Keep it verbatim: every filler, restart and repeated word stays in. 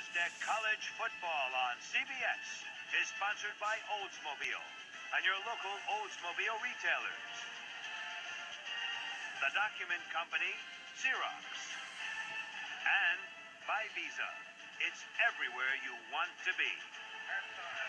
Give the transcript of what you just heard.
Thursday college football on C B S is sponsored by Oldsmobile and your local Oldsmobile retailers. The document company, Xerox. And by Visa. It's everywhere you want to be.